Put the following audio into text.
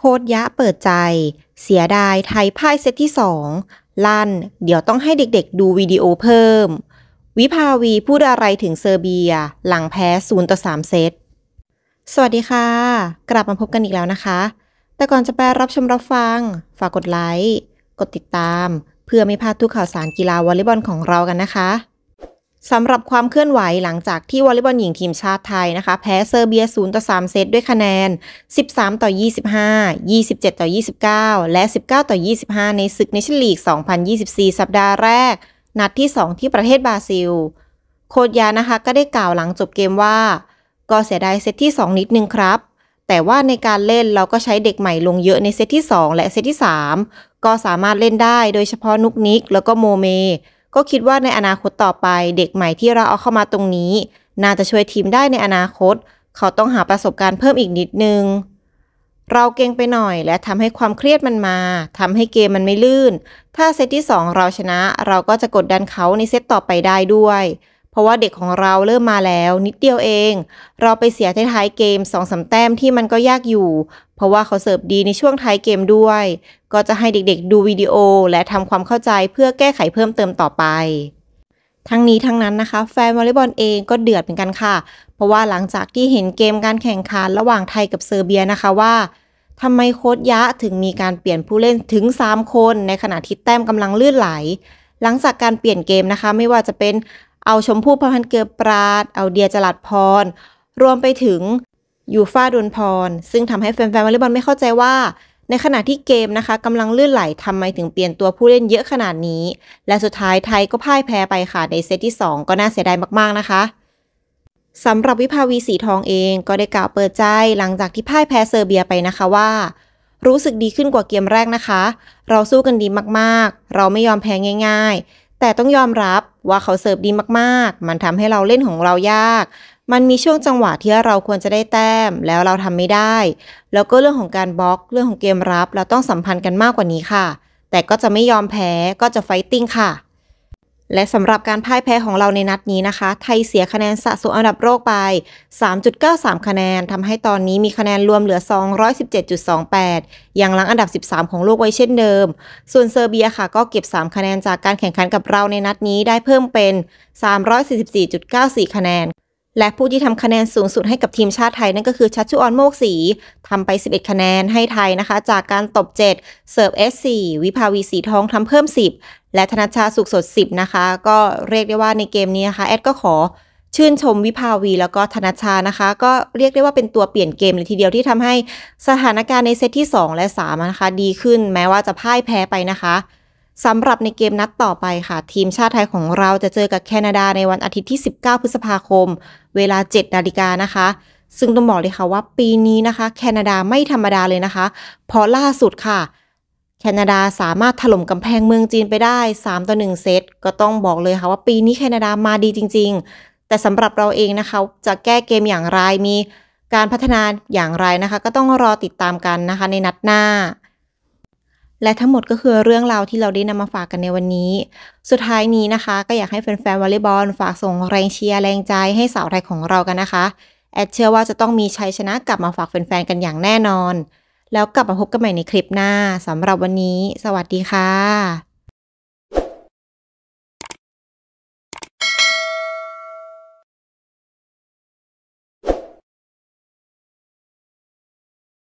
โค้ชยะเปิดใจ เสียดายไทยพ่ายเซตที่2ลั่นเดี๋ยวต้องให้เด็กๆดูวิดีโอเพิ่ม วิภาวีพูดอะไรถึงเซอร์เบียหลังแพ้0-3เซตสวัสดีค่ะกลับมาพบกันอีกแล้วนะคะแต่ก่อนจะไปรับชมรับฟังฝากกดไลค์กดติดตามเพื่อไม่พลาดทุกข่าวสารกีฬาวอลเลย์บอลของเรากันนะคะสำหรับความเคลื่อนไหวหลังจากที่วอลเลย์บอลหญิงทีมชาติไทยนะคะแพ้เซอร์เบีย0-3เซตด้วยคะแนน13-25 27-29 และ 19-25 ในศึกเนชั่นลีก 2024 สัปดาห์แรกนัดที่2ที่ประเทศบราซิลโค้ชยานะคะก็ได้กล่าวหลังจบเกมว่าก็เสียดายเซตที่2นิดนึงครับแต่ว่าในการเล่นเราก็ใช้เด็กใหม่ลงเยอะในเซตที่2และเซตที่3ก็สามารถเล่นได้โดยเฉพาะนุกนิกแล้วก็โมเมก็คิดว่าในอนาคตต่อไปเด็กใหม่ที่เราเอาเข้ามาตรงนี้น่าจะช่วยทีมได้ในอนาคตเขาต้องหาประสบการณ์เพิ่มอีกนิดนึงเราเก่งไปหน่อยและทำให้ความเครียดมันมาทำให้เกมมันไม่ลื่นถ้าเซตที่2เราชนะเราก็จะกดดันเขาในเซตต่อไปได้ด้วยเพราะว่าเด็กของเราเริ่มมาแล้วนิดเดียวเองเราไปเสียท้ายเกม 2-3 แต้มที่มันก็ยากอยู่เพราะว่าเขาเสิร์ฟดีในช่วงท้ายเกมด้วยก็จะให้เด็กๆดูวิดีโอและทำความเข้าใจเพื่อแก้ไขเพิ่มเติมต่อไปทั้งนี้ทั้งนั้นนะคะแฟนวอลเลย์บอลเองก็เดือดเหมือนกันค่ะเพราะว่าหลังจากที่เห็นเกมการแข่งขันระหว่างไทยกับเซอร์เบียนะคะว่าทำไมโค้ชยะถึงมีการเปลี่ยนผู้เล่นถึง3คนในขณะที่แต้มกำลังลื่นไหลหลังจากการเปลี่ยนเกมนะคะไม่ว่าจะเป็นเอาชมพู่พรพันธ์เกลือปราดเอาเดียจรัสพรรวมไปถึงยูฟ่าดวลพรซึ่งทำให้แฟนวอลเลย์บอลไม่เข้าใจว่าในขณะที่เกมนะคะกำลังลื่นไหลทำไมถึงเปลี่ยนตัวผู้เล่นเยอะขนาดนี้และสุดท้ายไทยก็พ่ายแพ้ไปค่ะในเซตที่2ก็น่าเสียดายมากๆนะคะสำหรับวิภาวีสีทองเองก็ได้กล่าวเปิดใจหลังจากที่พ่ายแพ้เซอร์เบียไปนะคะว่ารู้สึกดีขึ้นกว่าเกมแรกนะคะเราสู้กันดีมากๆเราไม่ยอมแพ้ง่ายๆแต่ต้องยอมรับว่าเขาเสิร์ฟดีมากๆมันทำให้เราเล่นของเรายากมันมีช่วงจังหวะที่เราควรจะได้แต้มแล้วเราทำไม่ได้แล้วก็เรื่องของการบล็อกเรื่องของเกมรับเราต้องสัมพันธ์กันมากกว่านี้ค่ะแต่ก็จะไม่ยอมแพ้ก็จะไฟติ้งค่ะและสำหรับการพ่ายแพ้ของเราในนัดนี้นะคะไทยเสียคะแนนสะสมอันดับโลกไป 3.93 คะแนนทำให้ตอนนี้มีคะแนนรวมเหลือ 217.28 ยังหลังอันดับ 13 ของโลกไว้เช่นเดิมส่วนเซอร์เบียค่ะก็เก็บ3คะแนนจากการแข่งขันกับเราในนัดนี้ได้เพิ่มเป็น 344.94 คะแนนและผู้ที่ทำคะแนนสูงสุดให้กับทีมชาติไทยนั่นก็คือชัชชุออนโมกศรีทำไป11คะแนนให้ไทยนะคะจากการตบ7เสิร์ฟ S4 วิภาวีสีทองทำเพิ่ม10และธนชชาสุขสด10นะคะก็เรียกได้ว่าในเกมนี้นะคะแอดก็ขอชื่นชมวิภาวีแล้วก็ธนชชานะคะก็เรียกได้ว่าเป็นตัวเปลี่ยนเกมเลยทีเดียวที่ทำให้สถานการณ์ในเซตที่2และ3นะคะดีขึ้นแม้ว่าจะพ่ายแพ้ไปนะคะสำหรับในเกมนัดต่อไปค่ะทีมชาติไทยของเราจะเจอกับแคนาดาในวันอาทิตย์ที่19พฤษภาคมเวลา 7 นาฬิกานะคะซึ่งต้องบอกเลยค่ะว่าปีนี้นะคะแคนาดาไม่ธรรมดาเลยนะคะเพราะล่าสุดค่ะแคนาดาสามารถถล่มกำแพงเมืองจีนไปได้3-1เซตก็ต้องบอกเลยค่ะว่าปีนี้แคนาดามาดีจริงๆแต่สำหรับเราเองนะคะจะแก้เกมอย่างไรมีการพัฒนาอย่างไรนะคะก็ต้องรอติดตามกันนะคะในนัดหน้าและทั้งหมดก็คือเรื่องราวที่เราได้นำมาฝากกันในวันนี้สุดท้ายนี้นะคะก็อยากให้แฟนๆวอลเลย์บอลฝากส่งแรงเชียร์แรงใจให้สาวไทยของเรากันนะคะแอดเชื่อว่าจะต้องมีชัยชนะกลับมาฝากแฟนๆกันอย่างแน่นอนแล้วกลับมาพบกันใหม่ในคลิปหน้าสำหรับวันนี้สวัสดีค่ะ